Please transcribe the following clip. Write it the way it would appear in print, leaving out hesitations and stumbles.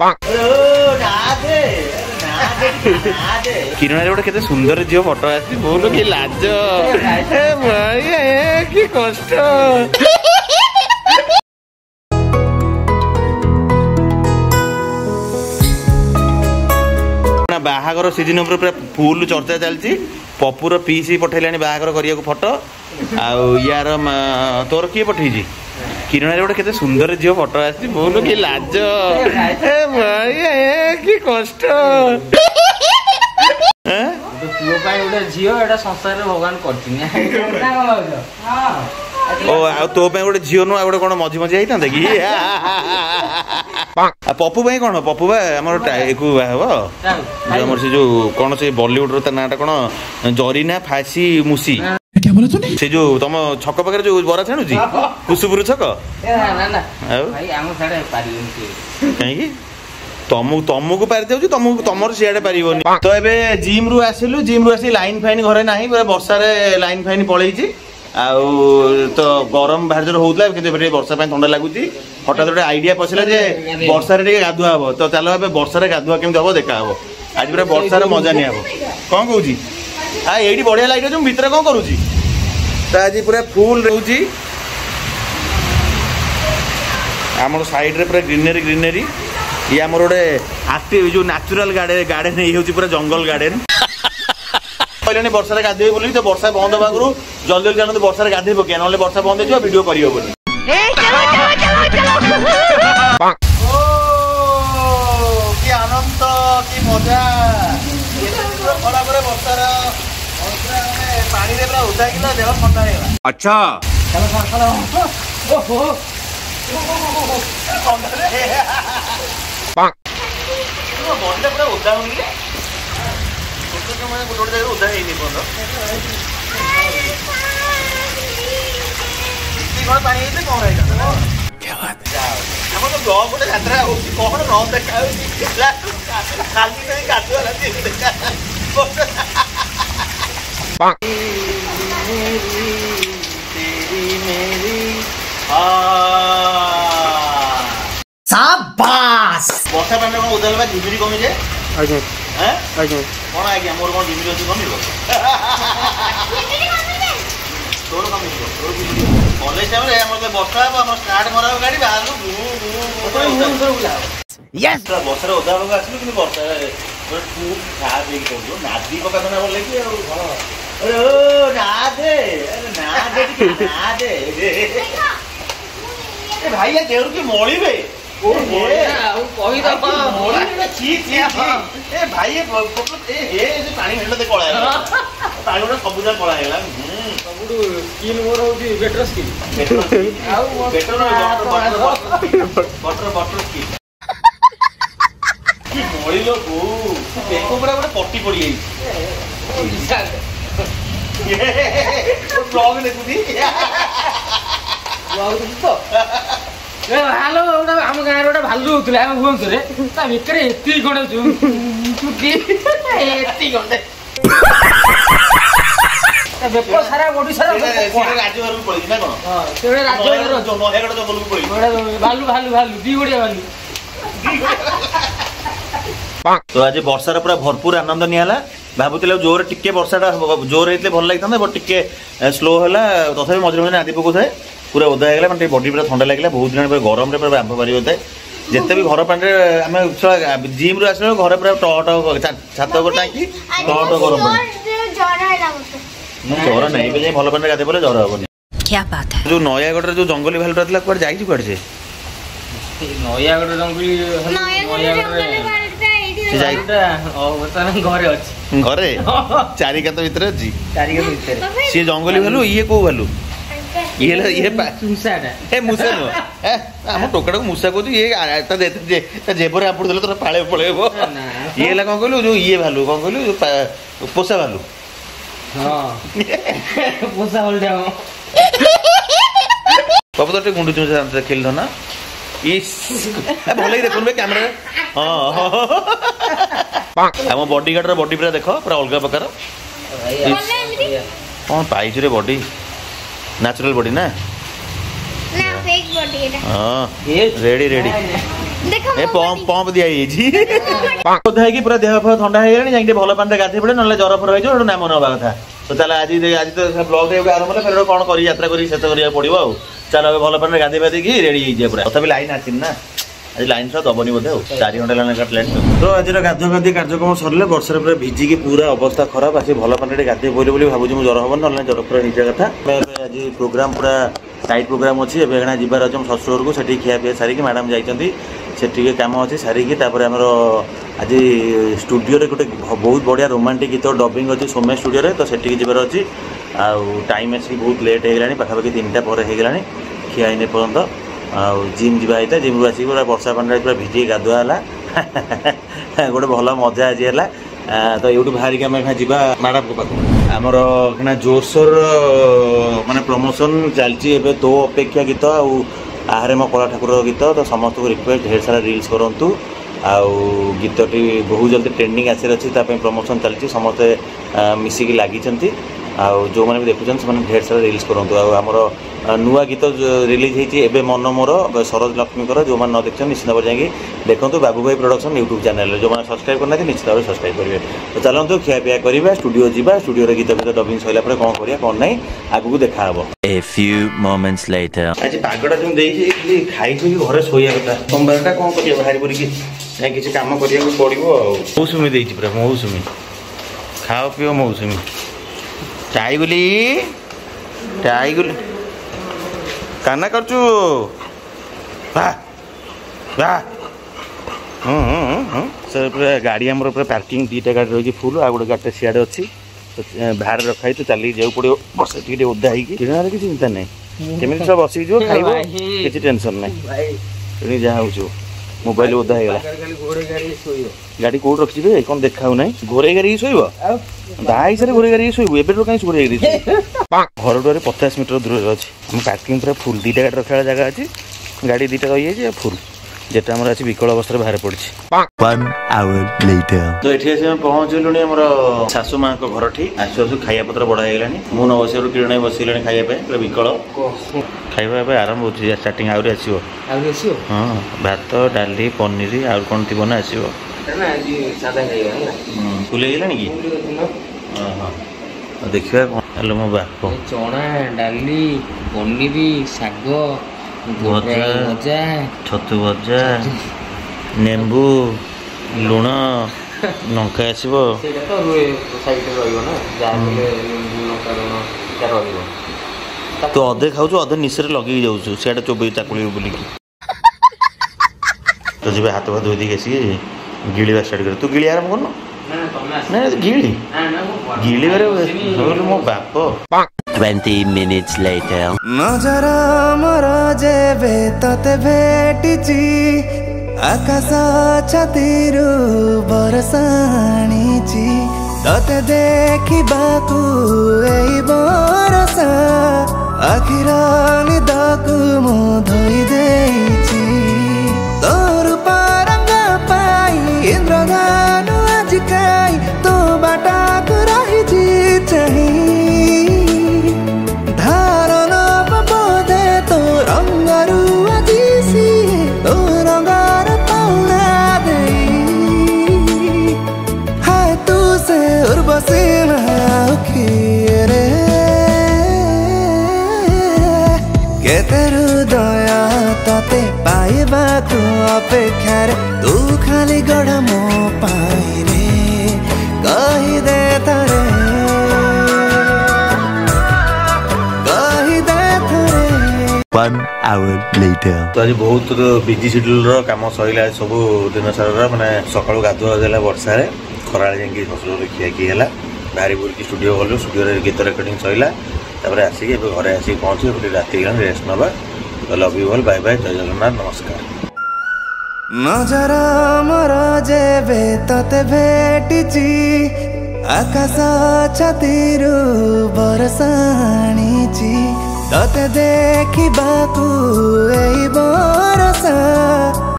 किरण गोटे केते सुंदर झील फोटो आसी बोलो कि लाज कि कष्ट बाहागर सीजन पूरा फुल चर्चा चलती पपुर पीसी पठेलानी बाहागर करिया फोटो यार तोर किए पठेजी किरण गोटे केते सुंदर झील फोटो आसी बोलो कि लाज कि कष्ट भगवान तो गोटे झील नु गोटे कौन मझी मझी होता कि पप्पू भाई कौन पप्पू भाई आम से जो कौन से बॉलीवुड नाटा कौन जरीना फासी मुसी से जो तुम छक पाखे जो बरा छाणु कुसुपुर छक कहीं तुमको पारि जाऊँ तुम सियाड़े पार तो ये जिम रु आसिलु जिम रु आसी लाइन फाइन घरे ना वर्षा लाइन फाइन पलि तो गरम बाहर जोर होता है वर्षा ठंडा लगुच हठात गोटे आइडिया पशिला जे वर्षा गाधुआ हम तो चलो ए वर्षा गाधुआ केमी हम देखा हम आज पूरा वर्षार मजा नहीं हम कौन कौन हाँ ये बढ़िया लाइट अच्छे भितर कौन करुँगी तो आज पूरा फुल रोची आम साइड रे पूरा ग्रीनरी ग्रीनरी ये आम गोटे एक्टिव जो नेचुरल गार्डन गार्डन ये पूरा जंगल गार्डन कहले वर्षा गाधे बोली तो वर्षा बंद होगा जल्दी जल्दी जानते वर्षा गाधे पकड़ ना वर्षा बंद हो वीडियो कर आनंद कि मजा वर्षार पानी पूरा उदा देह ठंडा अच्छा बंदे पूरा उदा गोटे जगह उदा पानी क्या बात हम तो ब्लॉग गोटे यात्रा कौन न देखा शाबाश वर्षा पानी कौन उदा लगा झिझिरी कमी जाए कौन आज्ञा मोर कौन झिझिरी अच्छी कमी तोर कमी कॉलेज टाइम रे हमर वर्षा हम स्टार्ट मरा गाड़ी बाहर वर्षा उदा लोग आसिलु कि वर्षा खूब खा दे नादी पका ना बोले कि ना दे भाई देवर की मोड़ी बे भाई पानी हेल्ला कला पानी गोटे सब जगह कला है स्किन मोर होती better skin better butter skin कि मोड़ी लो देखो पूरा गोटे पट्टी पड़ी ब्लॉग देखुदी तो भालू आम गाँव गोटे भालू होता है भुवनेश्वर भितर एति खंडे खंडे सारा ओडिशा राज्य पड़ी ना कौन भालू भालू भालू दी गोड़िया भालू तो आज वर्षार पूरा भरपूर आनंद निला भावुले जोर टिके वर्षाटा जोर होते भल लगी बट टिके स्लो है तथा मझे मझे नादी पकाए पूरा उदा है मैंने बॉडी पूरा ठंडा लगे बहुत दिन गरम बांफ बारी होता है जिते भी घर पानी आम जिम रु आस घर पूरा टट छात टाँगी टट गरम ज्वर नहीं भल पानी गाधे बोले ज्वर हेनी क्या बात है जो नयागढ़ जो जंगली भालुटा था कौन जाए कौन से नयागढ़ घरे चारिकात भितर अच्छी सी जंगली भालू ये कौ भालू ये मूसा नुह आम टोकाटा को मूसा कहूँ ये जेबर आपड़ देते तो पाले पलैब ये है कौन कहलु जो ये भालू कौन कहलु पोषा भालू पोषा भालू बाबू तो गुंडू खेल ना भल देखुन कैमेरा आम बॉडी गार्ड बॉडी पूरा देख पूरा अलग प्रकार कौन पाइछ रे बॉडी नेचुरल बॉडी ना फेक बॉडी हाँ रेडी रेडी ए पंप दिया है पूरा देह फह ठंडा है जाए भल पानी गाधे पड़े ना जर फर हो नाम नवा कथा तो चल आज आज तो ब्लॉग आरंभ है फिर कौन कर यात्रा कर शेष करा पड़ो आ चल भल पानी गाधे पाधे रेडी हो पूरा तथा लाइन आसनी ना आज लाइन सह दबनी बोधे 4 घंटा लाइन तो आज गाधो गाधी कार्यक्रम सरले वर्षा पूरा भिजिकी पूरा अवस्था खराब आसी भल पानी गाधे बोली भावुँ जर हम ना जर फर हो कथा आज प्रोग्राम पूरा टाइट प्रोग्राम अच्छी एवं जीवार अच्छे हम ससुर को से खिया पी सारिकी मैडम जाइए से कम अच्छे सारिकी आमर आज स्टूडियो रे गोटे बहुत बढ़िया रोमांटिक गीत डबिंग अच्छी सोम्य स्टूडियो तो से जीवार अच्छी टाइम आसिक बहुत लेट हो पाखापाखि 3टा पर हो गला खिया नहीं पर्यंत जिम जाता जिम रू आसिक पूरा वर्षा पानी पूरा भिजे गाधुआ गोटे भल मजा आज है तो ये बाहरिक आम जा मैडम को पाख आमर जोरसोर माने प्रमोशन चलती तो अपेक्षा गीत आहारे मो कला ठाकुर गीत तो समस्त को रिक्वेस्ट ढेर सारा रील्स करूँ गीतटी बहुत जल्दी ट्रेंडिंग आसर अच्छी प्रमोशन चलती समस्ते मिसिकी लगी जो मैंने भी देखुं से ढेर सारा रील्स करूँ आमर नुआ गीत रिलीज होती मन मोर सरोज लक्ष्मीकर जो मैंने न देखते निश्चित भाव जाकि देखो बाबू भाई प्रोडक्शन यूट्यूब चैनल जो मैंने सब्सक्राइब करना निश्चित भाव सब्सक्राइब करेंगे तो चलते खियापिया करवा स्टूडियो जा स्टूडियो गीत गीत डबिंग सरला कौन करा कौन ना आगू देखा A few moments later आज पागटा तुम देखी खाई घरे शोया कथा सोमवार कौन कर बाहर पड़ी किसी काम करने पड़ो मौसुमी देती पूरा मौसुमी खाओ पिओ मौसुमी टाइगुली टाइगुली काना करचु सर पूरा गाड़ी आम पूरा पार्किंग 2टा गाड़ी रही फुल आ गोटे गाड़ी सियाड़े अच्छी बाहर रखाई तो चलिए जाऊ पड़ो बस टे ओदा होगी किसी चिंता नहीं केमी सब बस खाइब किसी टेंशन नहीं जहाँ हो मोबाइल ओदा हो गाड़ी कौट रखी कौन देखा ना घोरे गाड़ी शोब दाई से घोरे गाड़ी शोबू एवं कहीं घोरे गाड़ी घर द्वार 50 मीटर दूर अच्छी आम पार्किंग पूरा फुल 2टा गाड़ी रखा जगह अच्छी गाड़ी 2टा रही है फुल जेटा आम आज विकल अवस्था बाहर पड़ी तो ये पहुँचलुणी आम शाशु माँ घर ठी आसु आसु खाया पत्र बड़ा हो गलानी मु न बस किरण बसला खाइबा पूरा विकल खाइबा आरंभ हो स्टार्टिंग आहरी आसो हाँ भात डाली पनीर आ कौन थी ना आसो फुल गलानी कि देखा कौन मो बाप चना डाली पनीर शाग भजा छतु भजा नेम्बू लुण लंका आसो तो अधे खाऊ अधे निशे लगे जाऊँ सियाड़े चोबई चाकुल बुलिकी तो जब हाथ भात धोई देखे आसिक गिड़ा स्टार्ट कर तू गिड़ी आरम्भ करना ना गिड़ी गिड़ी मो बाप 20 minutes later नजर मोर जेबे तते भेटिची आकाश छातीरु बरसाणीची तते देखिबाकू एई बरसा आखिर निदकू मो धोई देइची तोर पारंग पाई इंद्रधनु आज काई तो बाटा को रहिची चाही दया ताते पाइबा तू अपेक्षार तू खाली गड़ मो पाई रे कही दे थरे कही दे थरे 1 hour later तो आज बहुत बिजी शेड्यूल काम सहिला सब दिन सारा माने सकाळु गाधुआ देला वर्षा रे खराळे जांगी ससुर खिया की हैला बाहरी बुल स्टूडियो गलो स्टूडियो रे गीत रेकॉर्डिंग सहिला तापर आसिक घरे आसिक पहुंची राति गला रेस्ट नबा तो love you all bye bye जय जगन्नाथ नमस्कार नजर मोर जेबे तते भेटिची आकाश छातीरु बरसाणीची तते देखिबाकू एई बरसा